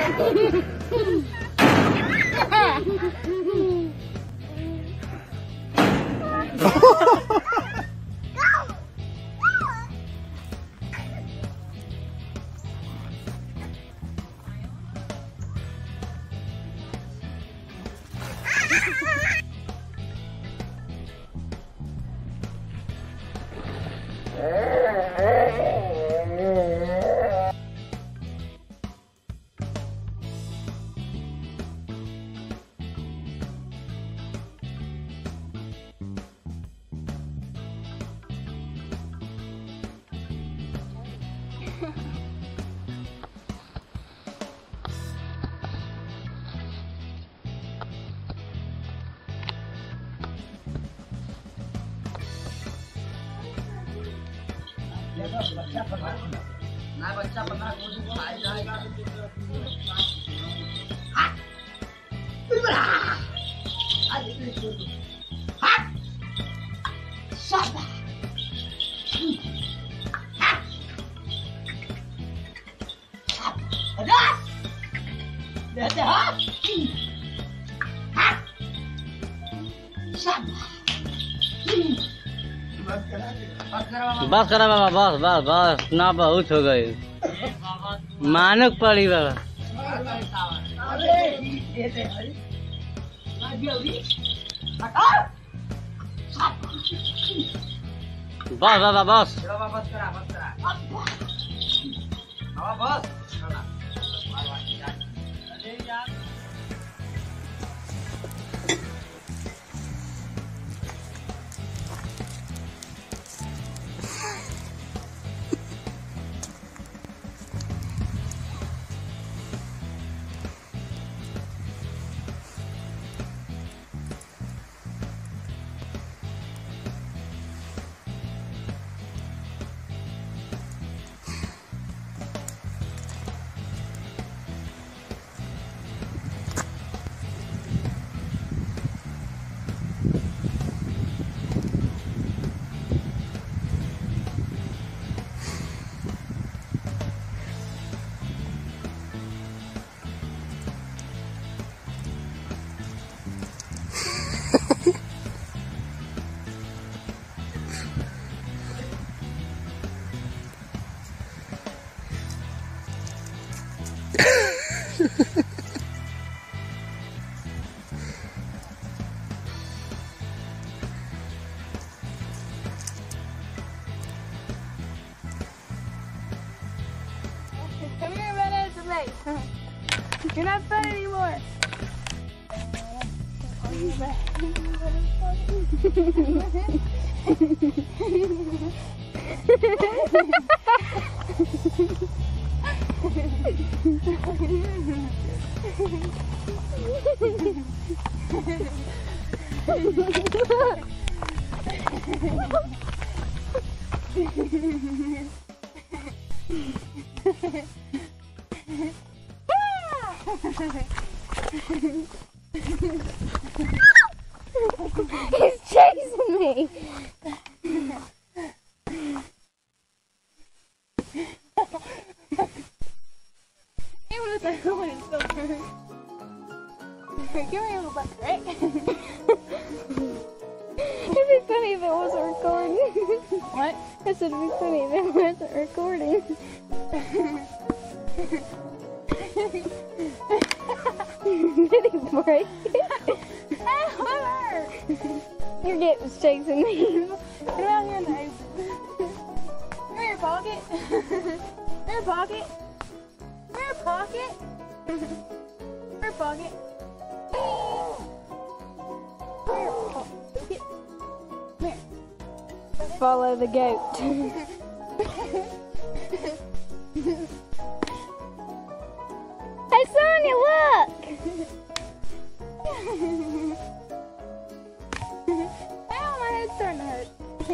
ना बच्चा 15 को खाई जाएगा। बस करा बाबा, बस बस बस ना, बहुत हो गई, मानक पड़ी बाबा। बस बाबा बस। Come here, run out of the lake. You're not fun anymore. He's chasing me. Hey, what the hell is so hurt? Give me a little butt, right? It'd be funny if it wasn't recording. What? I said it'd be funny if it wasn't recording. Did he break it? Your get was chasing me. Get out here in the open. Come here, Pocket. Come here, Pocket. Come here, Pocket. Come here, Pocket. Come here, Pocket. Come here. Follow the goat. Hey, Sonia, look! Ow, my head's starting to hurt.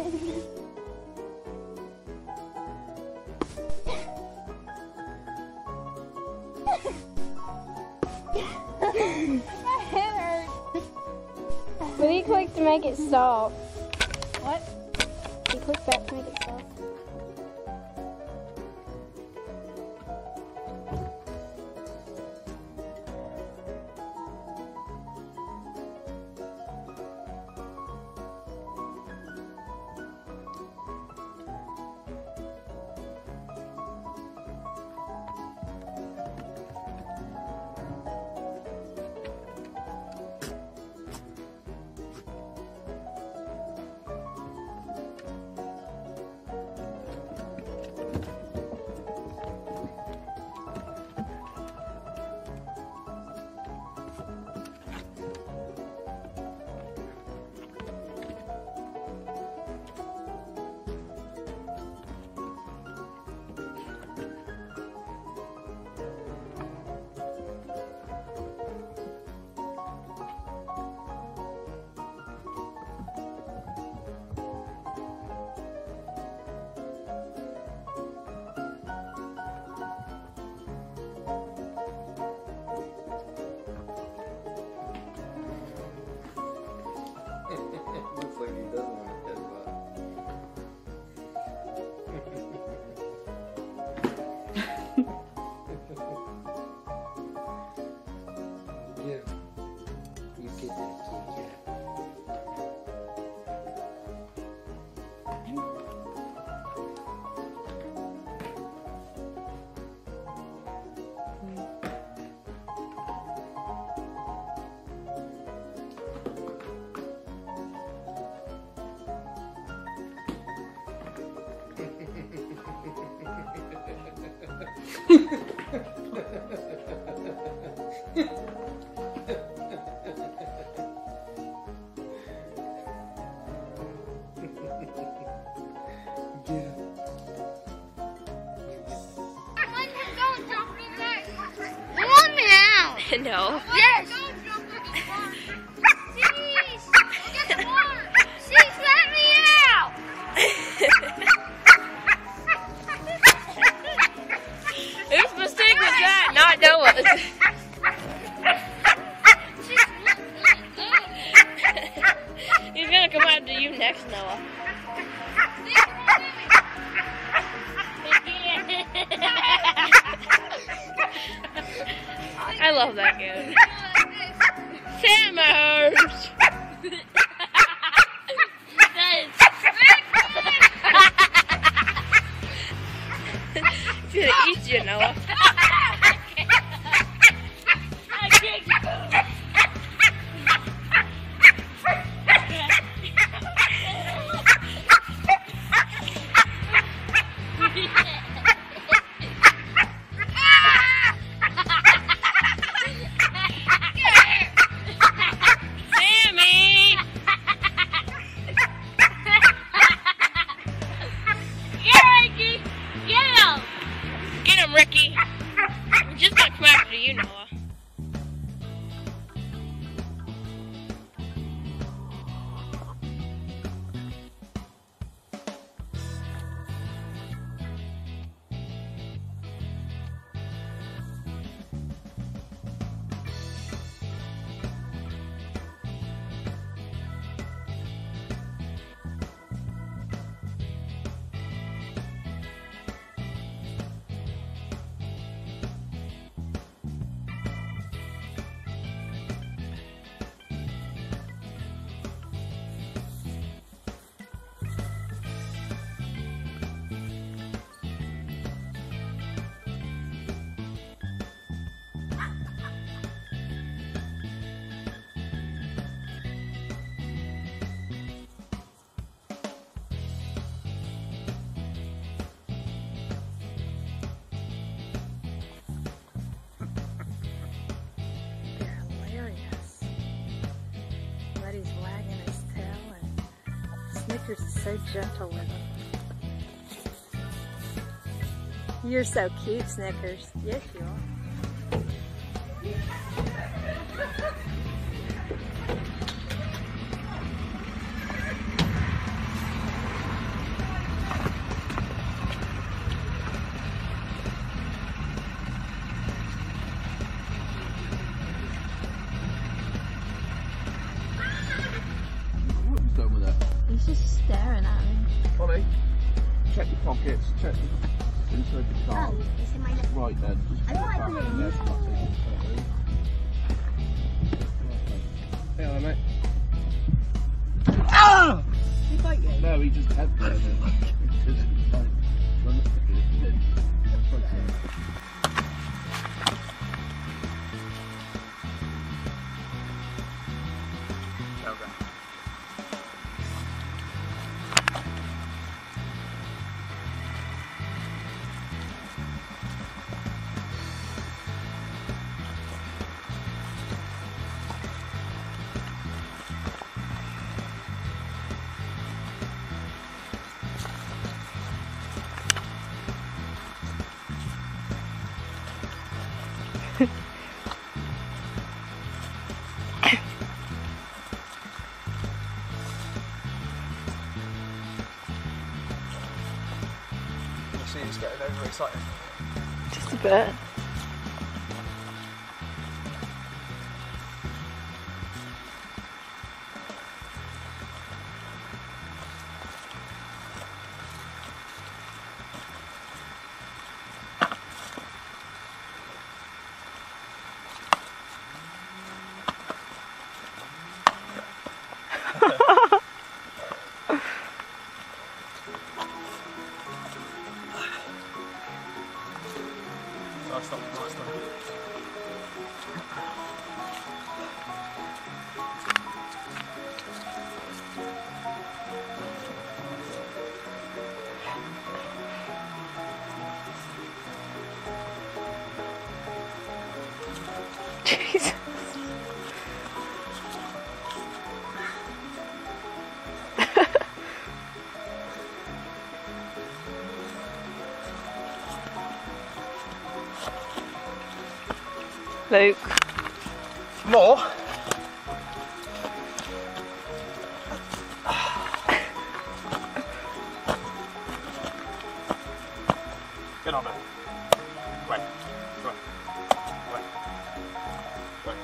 My head hurts. What do you click to make it stop? What? You click back to make it stop. No. Yes! Jeez! Get more! Jeez, let me out! Whose mistake was that? Not Noah's. He's gonna come after you next, Noah. I love that goon. Sammers! He's gonna eat you, Noah. Ricky. I'm just gonna come after you, Noah. Snickers is so gentle with him. You're so cute, Snickers. Yes, you are. He's just staring at me. Ollie, check your pockets, check inside the car. Oh, it's in my left. Right then, just put it back in there. So not taking it. Hey, mate. Ah! Did he bite you? No, he just had there. He's getting overexcited. Just a bit. Nice one. Jesus. Luke. More? Get on there. Right. Right. Right. Right.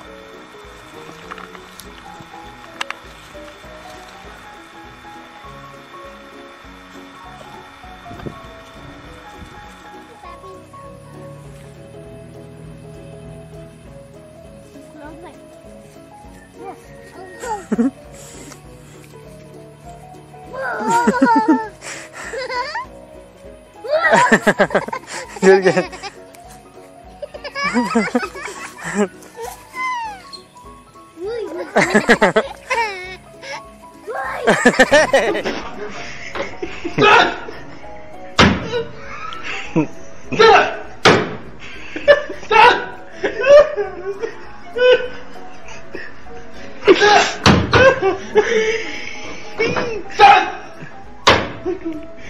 Do it again. Son!